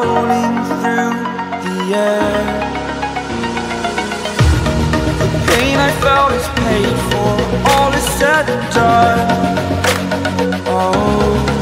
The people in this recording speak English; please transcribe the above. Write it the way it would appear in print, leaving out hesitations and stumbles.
rolling through the air. The pain I felt is paid for, all is said and done. Oh,